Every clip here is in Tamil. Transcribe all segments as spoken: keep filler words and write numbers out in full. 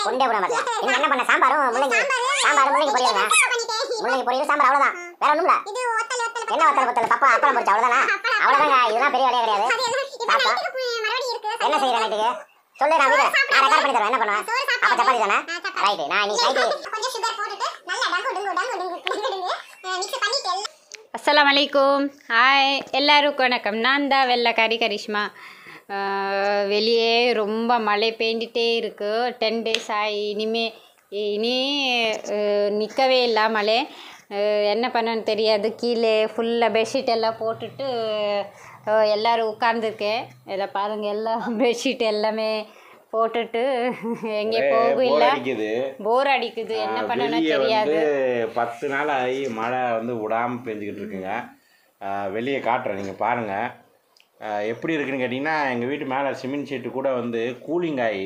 கொண்டே போட மாட்டேன். நீங்க என்ன பண்ண சாம்பாரும் முள்ளங்கி சாம்பாரும் முள்ளங்கி பொரியலுங்க. முள்ளங்கி பொரியல் சாம்பார் அவ்வளவுதான். வேற ஒண்ணுமில்ல. என்ன வத்தல் வத்தல் பப்பா அப்பளம் பொரிச்சா அவ்வளவுதானா? அவ்வளவுதாங்க. இதெல்லாம் பெரிய வேலையே கிடையாது. பாப்பா என்ன செய்யற நைட்டுக்கு சொல்லு, நான் வீடு நான் ரெக்கார்ட் பண்ணி தரேன். என்ன பண்ணுவேன்? அப்ப சப்பாத்தி தானே? ரைட். நான் இன்னைக்கு நைட்டு கொஞ்சம் சுகர் போட்டுட்டு நல்லா டங்கு டங்கு டங்கு டங்கு டங்கு மிக்ஸ் பண்ணிட்டு அஸ்ஸலாமு அலைக்கும். ஹாய் எல்லாருக்கும் வணக்கம். நான் தான் வெள்ளைக்காரி கரிஷ்மா. வெளியே ரொம்ப மழை பெஞ்சிட்டே இருக்குது. டென் டேஸ் ஆகி இனிமே இனி நிற்கவே இல்லை மழை. என்ன பண்ணன்னு தெரியாது. கீழே ஃபுல்லாக பெட்ஷீட் எல்லாம் போட்டுட்டு எல்லோரும் உட்கார்ந்துருக்கேன். இதை பாருங்கள், எல்லாம் பெட்ஷீட் எல்லாமே போட்டுட்டு எங்கே போகும் இல்லை, போர் அடிக்குது. என்ன பண்ணணும் தெரியாது. பத்து நாள் ஆகி மழை வந்து விடாமல் பெஞ்சிக்கிட்டு இருக்குங்க. வெளியே காட்டுறேன், நீங்கள் பாருங்கள் எப்படி இருக்குன்னு கேட்டிங்கன்னா, எங்கள் வீட்டு மேலே சிமெண்ட் ஷீட்டு கூட வந்து கூலிங் ஆகி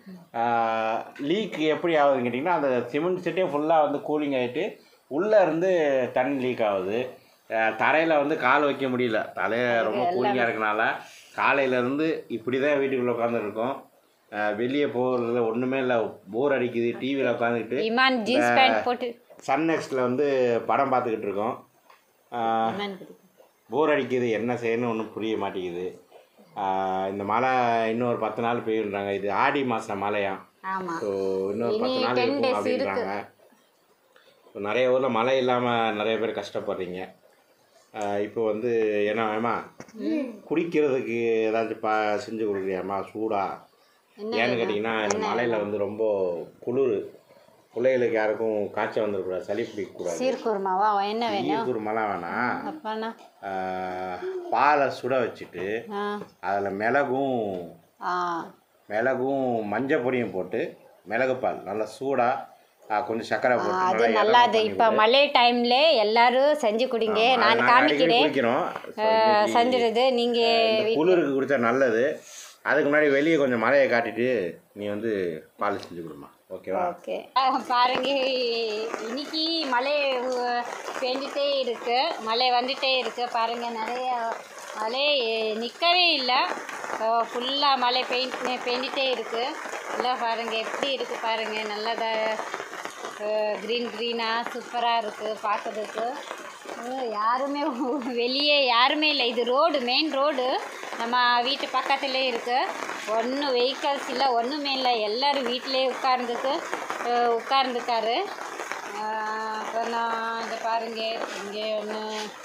லீக் எப்படி ஆகுதுன்னு கேட்டிங்கன்னா, அந்த சிமெண்ட் ஷீட்டே ஃபுல்லாக வந்து கூலிங் ஆகிட்டு உள்ளே இருந்து தண்ணி லீக் ஆகுது. தரையில் வந்து கால் வைக்க முடியல. தலையை ரொம்ப கூலிங்காக இருக்கனால காலையிலேருந்து இப்படி தான் வீட்டுக்குள்ளே உட்காந்துருக்கோம். வெளியே போகிறது ஒன்றுமே இல்லை, போர் அடிக்குது. டிவியில் உட்காந்துக்கிட்டு சன் நெக்ஸ்ட்டில் வந்து படம் பார்த்துக்கிட்டு இருக்கோம். போர் அடிக்குது, என்ன செய்யணும்னு ஒன்றும் புரிய மாட்டேங்குது. இந்த மழை இன்னொரு பத்து நாள் பெய்யுன்றாங்க. இது ஆடி மாதம் மழையாம். ஸோ இன்னொரு பத்து நாள் இருக்கும் அப்படின்றாங்க. நிறைய ஊரில் மழை இல்லாமல் நிறைய பேர் கஷ்டப்படுறீங்க. இப்போ வந்து என்ன வேமா குடிக்கிறதுக்கு ஏதாச்சும் பா செஞ்சு கொடுக்குறியாம்மா சூடா? ஏன்னு கேட்டிங்கன்னா, இந்த மழையில் வந்து ரொம்ப குளிர். பிள்ளைகளுக்கு யாருக்கும் காய்ச்சல் வந்துடக்கூடாது, சளி பிடிக்கக்கூடாது. சீர்குருமாவா என்ன வேணும்? சீர்குருமாலாம் வேணாம். பாலை சுட வச்சுட்டு அதில் மிளகும் மிளகும் மஞ்சள் பொடியும் போட்டு மிளகு பால் நல்லா சூடாக கொஞ்சம் சக்கரை போட்டு அது நல்லா. அது இப்போ மழை டைம்ல எல்லாரும் செஞ்சு குடிங்க. நான் காமிக்கிறேன் செஞ்சுருது. நீங்கள் குளிருக்கு குடித்தா நல்லது. அதுக்கு முன்னாடி வெளியே கொஞ்சம் மழையை காட்டிட்டு நீ வந்து பால் செஞ்சு கொடுமா, ஓகேவா? ஓகே. பாருங்க, இன்னைக்கு மழை பெஞ்சிட்டே இருக்கு, மழை வந்துட்டே இருக்கு. பாருங்க, நிறைய மழை நிற்கவே இல்லை. ஃபுல்லாக மழை பெய் பெஞ்சிட்டே இருக்கு. எல்லாம் பாருங்க எப்படி இருக்கு பாருங்க. நல்லதா க்ரீன் க்ரீனாக சூப்பராக இருக்குது பார்க்கறதுக்கு. யாருமே வெளியே யாருமே இல்லை. இது ரோடு, மெயின் ரோடு நம்ம வீட்டு பக்கத்துலேயே இருக்குது. ஒன்றும் வெஹிக்கல்ஸ் இல்லை, ஒன்றுமே இல்லை. எல்லோரும் வீட்டிலே உட்கார்ந்துக்கு உட்கார்ந்துக்காரு. அப்புறம் இதை பாருங்க, இங்கே ஒன்று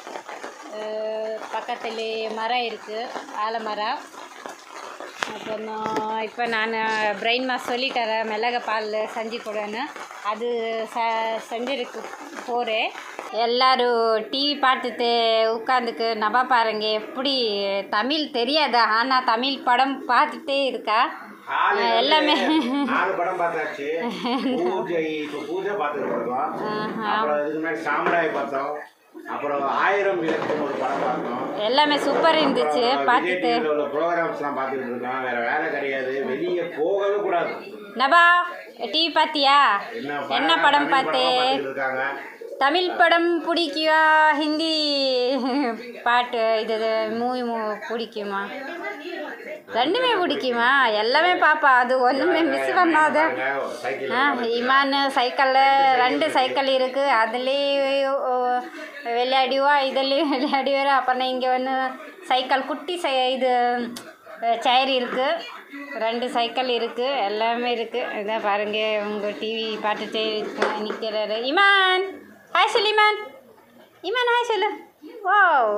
பக்கத்துலேயே மரம் இருக்குது, ஆலமரம். அப்புறம் இப்போ நான் பிரெயின் மாஸ் சொல்லித்தரேன், மிளகு பால் செஞ்சு கொடுன்னு. அது ச செஞ்சுருக்கு போகிறேன். எல்லோரும் டிவி பார்த்துட்டு உட்காந்துக்கு நபா பாருங்க. எப்படி தமிழ் தெரியாதா, ஆனால் தமிழ் படம் பார்த்துட்டே இருக்கா. எல்லாமே படம் பார்த்தாச்சு. பூஜை பூஜை பார்த்துருக்கோம். அப்புறம் இதுக்கு முன்னாடி சாமுராய் பார்த்தோம். அப்புறம் ஆயிரம் விளக்குன்னு ஒரு படம் பார்த்தோம். எல்லாமே சூப்பர் இருந்துச்சு. பார்த்துட்டு ப்ரோக்ராம்ஸ்லாம் பார்த்துட்டு இருக்கோம். வேற வேலை கிடையாது, வெளியே போகவே கூடாது. நபா டிவி பார்த்தியா? என்ன படம் பார்த்தேன்? தமிழ் படம் பிடிக்குவா, ஹிந்தி பாட்டு இது மூவி பிடிக்குமா? ரெண்டுமே பிடிக்குமா? எல்லாமே பாப்பா, அது ஒன்றுமே மிஸ் பண்ணாத. ஆ இமான் சைக்கிளில் ரெண்டு சைக்கிள் இருக்குது, அதுலேயே விளையாடுவா, இதுலேயும் விளையாடுவார். அப்புறம் இங்கே ஒன்று சைக்கிள் குட்டி சை இது சேர் இருக்குது, ரெண்டு சைக்கிள் இருக்குது, எல்லாமே இருக்குது. இதான் பாருங்கள், உங்கள் டிவி பார்த்துட்டே நிற்கிறாரு. இமான் ஹாய் சொல்லு. இமான் இமான் ஹாய் சொல்லு. ஓ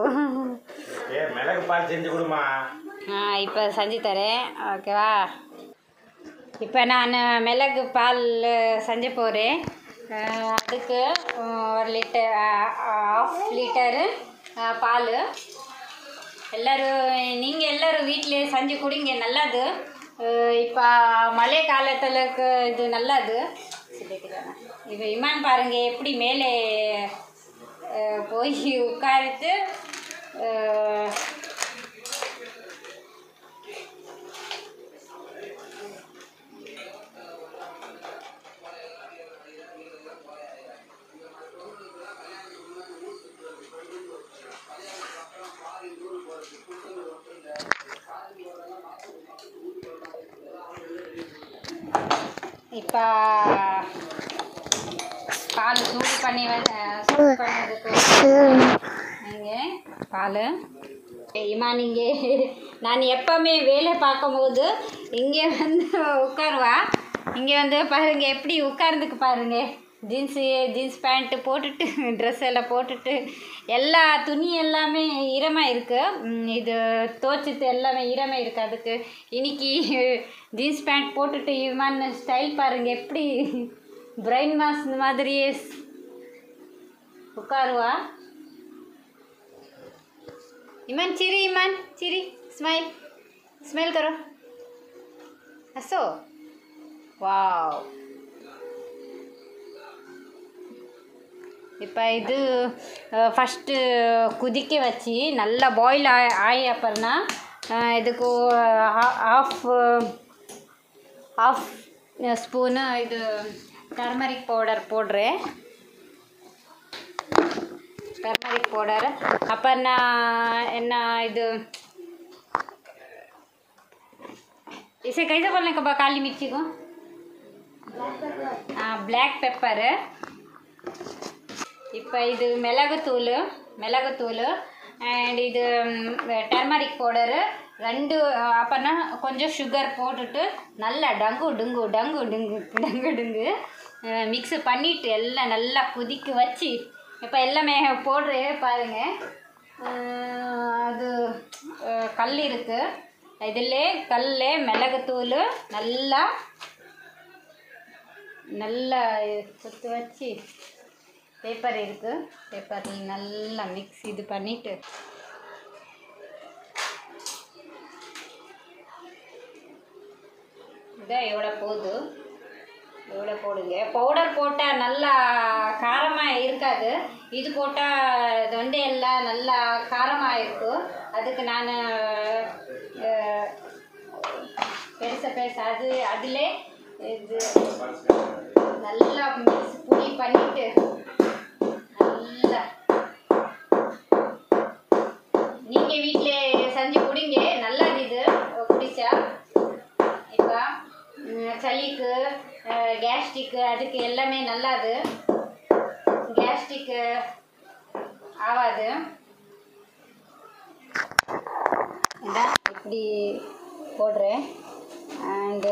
மிளகு பால் செஞ்சு கொடுமா. ஆ இப்போ செஞ்சு தரேன், ஓகேவா? இப்போ நான் மிளகு பால் செஞ்ச போகிறேன். அதுக்கு ஒரு லிட்டர் ஆஃப் லிட்டரு பால். எல்லோரும் நீங்கள் எல்லோரும் வீட்டிலே செஞ்சு குடிங்க, நல்லது. இப்போ மழை காலத்துலக்கு இது நல்லது. இப்போ இமான் பாருங்கள் எப்படி மேலே போய் உட்கார்த்து இப்போ பால் சூடு பண்ணி சூடு பண்ணதுக்கு இங்கே பால் இம்மா நீங்கள் நான் எப்போவுமே வேலை பார்க்கும்போது இங்கே வந்து உட்காருவா. இங்கே வந்து பாருங்க எப்படி உட்கார்ந்துக்கு பாருங்க. ஜீன்ஸு ஜீன்ஸ் பேண்ட்டு போட்டுட்டு ட்ரெஸ் எல்லாம் போட்டுட்டு எல்லா துணி எல்லாமே ஈரமாக இருக்குது. இது தோச்சது எல்லாமே ஈரமாக இருக்குது. அதுக்கு இன்னைக்கு ஜீன்ஸ் பேண்ட் போட்டுட்டு இவன் ஸ்டைல் பாருங்கள் எப்படி பிரைன் மாஸ் மாதிரியே உட்காருவா. ईमान चिरी ईमान चिरी स्माइल स्माइल करो हंसो वाव. இப்போ இது ஃபஸ்ட்டு குதிக்க வச்சு நல்லா பாயில் ஆ ஆகி அப்புறம்னா இதுக்கு ஆஃப் ஆஃப் ஸ்பூனு இது டர்மரிக் பவுடர் போடுறேன். टर्मरिक पाउडर अपन ಇದು इसे कैसे बोलने का काली मिर्ची को हाँ ब्लैक पेपर இப்போ இது மிளகுத்தூள் மிளகுத்தூள் அண்ட் இது டர்மரிக் பவுடரு ரெண்டு அப்போனா கொஞ்சம் சுகர் போட்டுட்டு நல்லா டங்கு டுங்கு டங்கு டுங்கு டங்கு டுங்கு மிக்ஸ் பண்ணிவிட்டு எல்லாம் நல்லா கொதிக்க வச்சு இப்போ எல்லாமே போடுறேன் பாருங்கள். அது கல் இருக்குது இதில் கல் மிளகுத்தூள் நல்லா நல்லா சுற்றி வச்சு பேப்பர் இருக்குது பேப்பரில் நல்லா மிக்ஸ் இது பண்ணிவிட்டு இதான் எவ்வளோ போகுது எவ்வளோ போடுங்க. பவுடர் போட்டால் நல்லா காரமாக இருக்காது. இது போட்டால் தொண்டை எல்லாம் நல்லா காரமாக இருக்கும். அதுக்கு நான் பெருச பெருச அது அதில் இது நல்லா மிக்ஸ் புளி பண்ணிட்டு நல்லா நீங்கள் வீட்டில் செஞ்சு குடிங்க. நல்லது இது குடித்தா. இப்போ சளிக்கு கேஸ்ட்ரிக்கு அதுக்கு எல்லாமே நல்லது. கேஸ்ட்ரிக்கு ஆகாது. இதான் இப்படி போடுறேன். அண்டு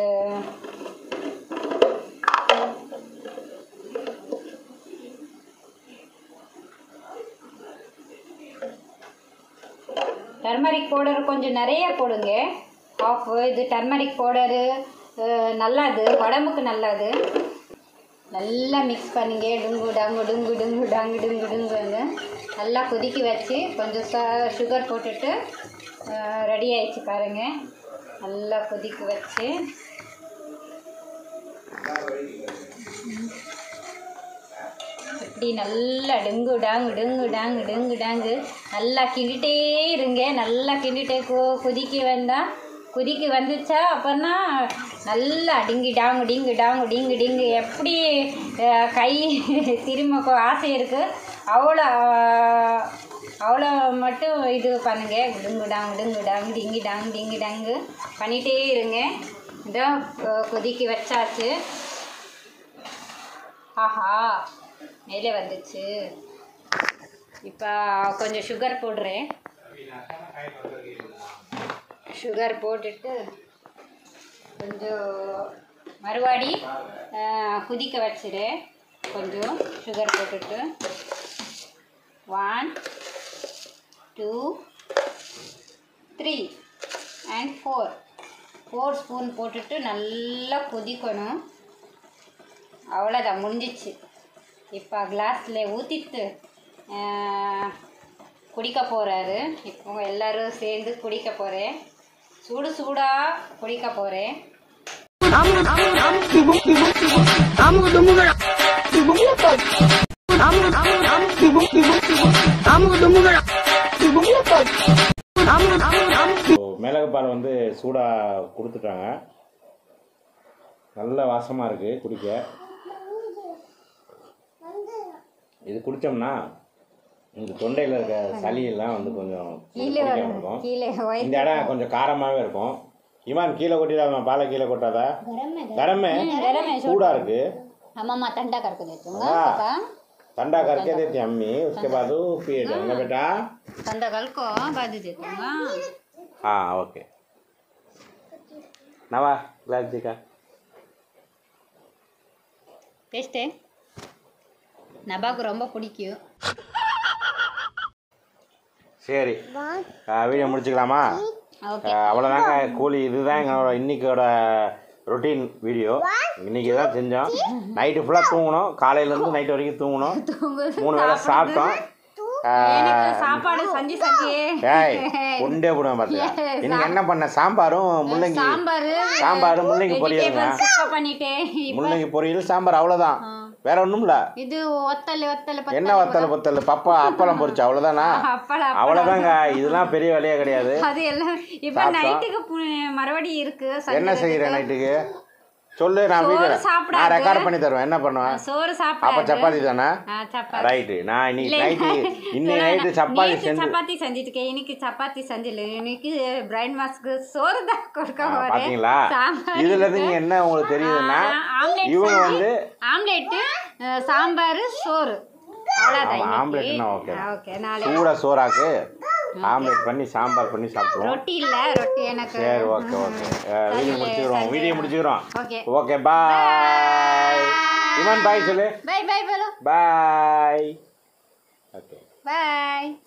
டர்மரிக் பவுடர் கொஞ்சம் நிறைய போடுங்க. ஆஃப் இது டர்மரிக் பவுடரு நல்லது உடம்புக்கு நல்லது. நல்லா மிக்ஸ் பண்ணுங்க. டுங்கு டாங்கு டுங்கு டுங்கு டாங்கு டுங்கு டுங்குங்க நல்லா கொதிக்க வச்சு கொஞ்சம் சுகர் போட்டுட்டு ரெடி ஆயிடுச்சு பாருங்கள். நல்லா கொதிக்க வச்சு இப்படி நல்லா டெங்கு டாங்கு டெங்கு டாங்கு டெங்கு டாங்கு நல்லா கிண்டிகிட்டே இருங்க. நல்லா கிண்டிகிட்டே கொ கொதிக்க வந்தால் கொதிக்க வந்துச்சா அப்போன்னா நல்லா டிங்கு டாங்கு டிங்கு டாங்கு டிங்கு டிங்கு எப்படி கை திரும்ப ஆசை இருக்குது அவ்வளோ அவ்வளோ மட்டும் இது பண்ணுங்கள். டிங்கு டாங்கு டிங்கு டாங்கு டிங்கி டாங்கு டிங்கு டாங்கு பண்ணிகிட்டே இருங்க. இதோ கொதிக்க வச்சாச்சு. ஆஹா மேலே வந்துச்சு. இப்போ கொஞ்சம் சுகர் போடுறேன். சுகர் போட்டுட்டு கொஞ்சம் மறுபடி கொதிக்க வச்சிடு. கொஞ்சம் சுகர் போட்டுட்டு one two three and four four spoon போட்டுட்டு நல்லா கொதிக்கணும். அவ்வளோதான் முடிஞ்சிச்சு. இப்போ கிளாஸில் ஊற்றிட்டு குடிக்க போகிறாரு. இப்போ எல்லோரும் சேர்ந்து குடிக்க போகிறேன். சூடு சூடாக குடிக்க போகிறேன். மிளகு பால் வந்து சூடாக கொடுத்துட்டாங்க. நல்ல வாசமாக இருக்குது குடிக்க. இது குடித்தோம்னா இந்த தொண்டையில் இருக்க சளியெல்லாம் வந்து கொஞ்சம் இருக்கும். இந்த இடம் கொஞ்சம் காரமாகவே இருக்கும். இமான் கீழே கொட்டிடாமா, பாலை கீழே கொட்டாதா? கரமே சூடா இருக்கு। हाँ मम्मा ठंडा करके देती हूँ हाँ। पापा। ठंडा करके देती अम्मी, उसके बाद पिए जाएंगे बेटा। ठंडा कल को बाद देती हूँ। हाँ ओके। नवा ग्लास दिखा। டேஸ்ட்டு நபாக்கு ரொம்ப பிடிக்கும்। சரி வீடியோ முடிச்சுக்கலாமா? ஓகே அவ்வளோதாங்க கூலி, இதுதான் எங்களோட இன்னைக்கோட ரொட்டீன் வீடியோ. இன்றைக்கி தான் செஞ்சோம். நைட்டு ஃபுல்லாக தூங்கணும், காலையிலேருந்து நைட்டு வரைக்கும் தூங்கணும், மூணு வேளை சாப்பிட்டோம்। சாப்பாடு செஞ்சு செஞ்சு ஏய் உண்டே போடுவேன் பார்த்தியா? இன்னைக்கு என்ன பண்ண? சாம்பாரும் முள்ளங்கி சாம்பார் சாம்பார் முள்ளங்கி பொரியலுங்க, பண்ணிட்டேன் முள்ளங்கி பொரியல் சாம்பார், அவ்வளோதான், வேற ஒன்றும் இல்லை। இது ஒத்தல் ஒத்தல் என்ன வத்தல் பொத்தல் பப்பா அப்பளம் பொரிச்சு, அவ்வளோதானா? அவ்வளோதாங்க, இதெல்லாம் பெரிய வேலையே கிடையாது। அது எல்லாம் இப்போ நைட்டுக்கு மறுபடியும் இருக்கு। என்ன செய்கிறேன் நைட்டுக்கு சொல்லு, நான் வீடியோ நான் ரெக்கார்ட் பண்ணி தருவேன், என்ன பண்ணுவேன்? சோறு சாப்பிட அப்போ சப்பாத்தி தானே? சப்பாத்தி ரைட்டு, நான் இன்னைக்கு நைட்டு இன்னைக்கு நைட்டு சப்பாத்தி செஞ்சு சப்பாத்தி செஞ்சுட்டுக்கேன், இன்னைக்கு சப்பாத்தி செஞ்சில்ல, இன்னைக்கு பிரைன் மாஸ்க்கு சோறு தான் கொடுக்க போறேன்। பாத்தீங்களா? இதுல இருந்து என்ன உங்களுக்கு தெரியுதுன்னா, இவங்க வந்து ஆம்லெட் சாம்பார் சோறு அவ்வளோதான்। ஆம்லெட்னா ஓகே, ஓகே நாளை சூடா சோறாக்கு ஆம்லெட் பண்ணி சாம்பார் பண்ணி சாப்பிடுவோம்। ரொட்டி இல்லை, ரொட்டி எனக்கு சரி ஓகே ஓகே, வீடியோ முடிச்சுக்கிறோம் வீடியோ முடிச்சுக்கிறோம் okay okay bye. Iman bye சொல்லு, பை பை போலோ பாய்। ஓகே பாய்।